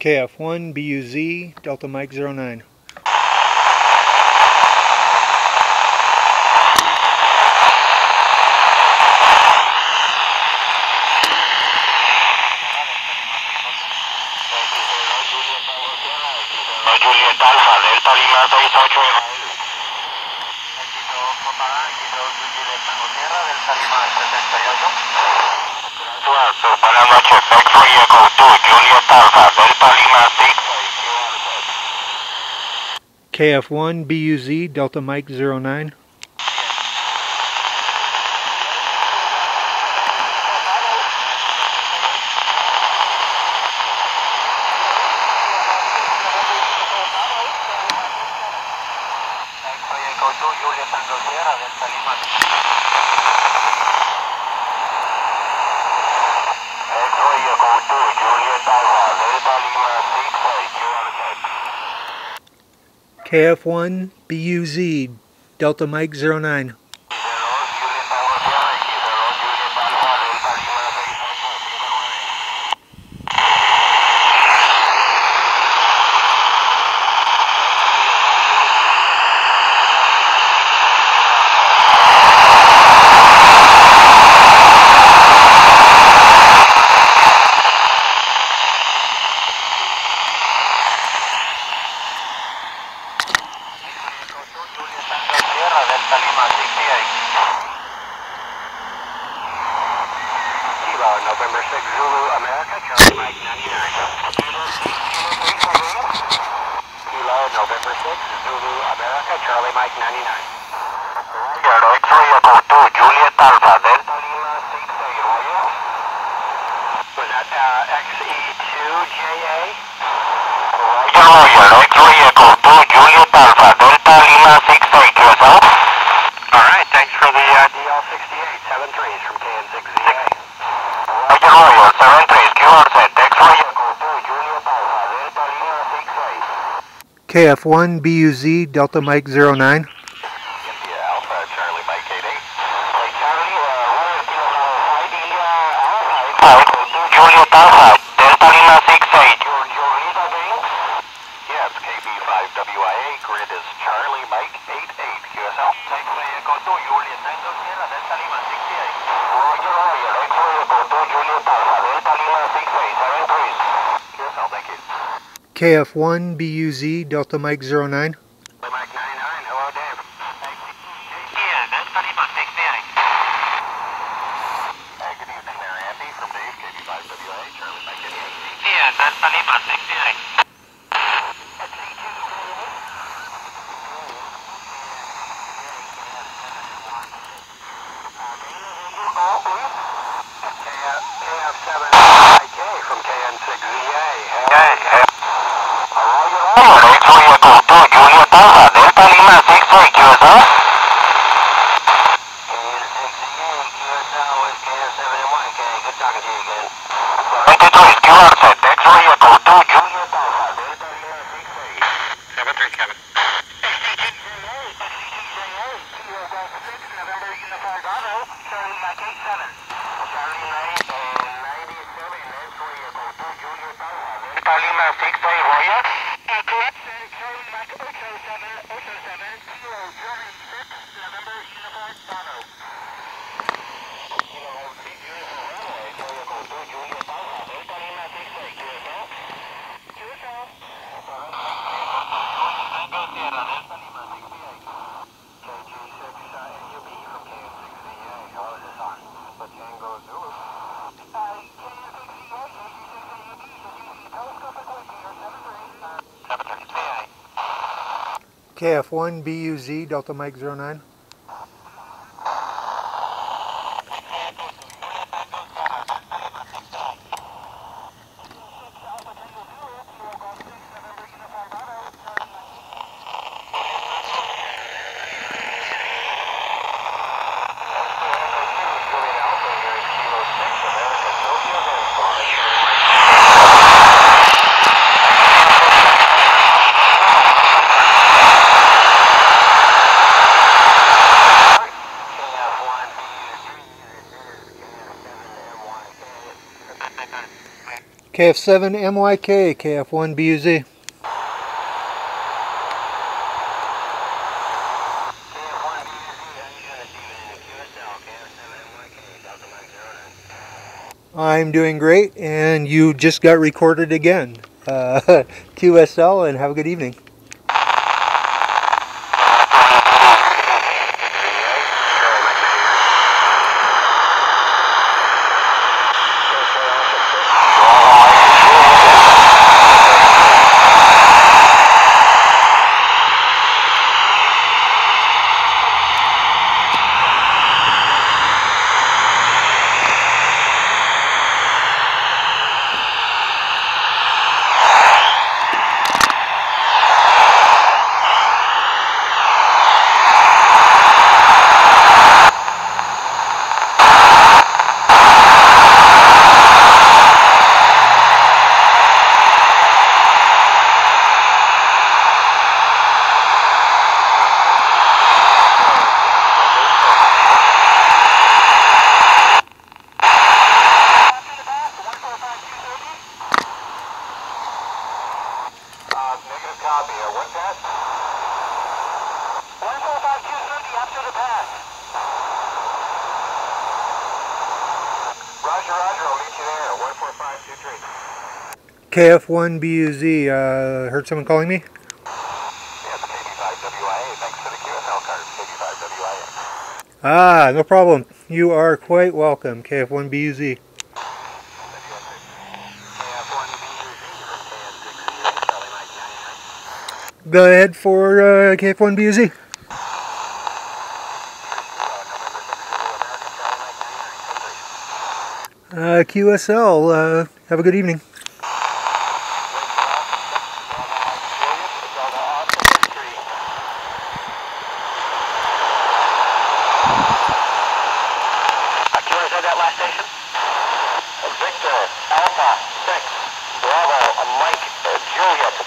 KF1 BUZ Delta Mike 09. Juliet Alpha, Delta Lima 68 Israel. Éxito Copa A, éxito Juliet Tango Sierra, Delta Lima 78. Gracias, buenas noches, X-Ray Echo 2, Juliet Alpha, Delta Lima 68. KF1 BUZ Delta Mike 09. Juliet Tango Sierra, Delta Lima. X-Ray Echo 2, Juliet Alpha, Delta Lima 68, KF1 BUZ Delta Mike 09. Delta Lima 68. Kilo November 6 Zulu America, Charlie Mike 99. Kilo November 6 Zulu America, Charlie Mike 99. Roger, X-Ray Echo 2, Juliet Alpha, Delta Lima 68, Roger. Was that XE2JA? Roger, X-Ray Echo 2, Juliet Alpha, Delta Lima 68, yourself? Alright, thanks for the DL68, 73s from KN6ZA. Roger, Roger, 73s, QR set, X-Ray Echo 2, Juliet Alpha, Delta Lima 68. KF1 BUZ Delta Mike 09. India Alpha, Charlie Mike 88. Hey Charlie, 1 Kilo 5 India Alpha, Juliet Alpha, Delta Lima 68, your lead again? Yes, KB5WIA, grid is Charlie Mike 88, QSL. X-Ray Echo 2, Juliet Tango Sierra, Delta Lima 68. Roger, Roger, X-Ray Echo 2, Juliet Alpha, Delta Lima 68, 73s. QSL, thank you. KF1 BUZ Delta Mike 09. Mike 99, hello Dave. Yeah, Delta Lima 68. Good evening there, Andy, from Dave, KB5WA, Charlie Mike 88. Yeah, Delta Lima 68. KF7IK from KN6ZA. Hey. Roger, X-Ray Echo 2, Juliet Alpha, Delta Lima 68, QSL? KN6ZA, QSL with KN7MYK. Good talking to you again. 73, QR set, X-Ray Echo 2, Juliet Alpha, Delta Lima 68. 73, Kevin. XC2JA, Kilo Golf 6, November Unified Bravo, Charlie Mike 87. Charlie Mike 97, X-Ray Echo 2, Juliet Alpha, Delta Lima 68, Roger? Correct, Charlie Mike 87, Kilo Charlie 6, November Unified Bravo. Kilo Golf 6, Unified Bravo, X-Ray Echo 2, Juliet Alpha, Delta Lima 68, QSL? QSL. Tango Sierra, Delta Lima 68. KG6 NUB from KN6ZA. How is this on? The Tango Zulu. KN6ZA, KG6 NUB, just using the telescopic lighting here, 73. 73, KF1 BUZ Delta Mike 09. KF7MYK, KF1BUZ. I'm doing great, and you just got recorded again. QSL, and have a good evening. Negative copy. One pass. 145-230 after the pass. Roger, roger. I'll meet you there. 145-23. KF1BUZ, heard someone calling me? Yes, KB5WIA. Thanks for the QSL card. KB5WIA. Ah, no problem. You are quite welcome, KF1BUZ. Go ahead for KF1BUZ. QSL, have a good evening. QSL, that last station? Victor, Alpha, 6, Bravo, Mike, Juliet.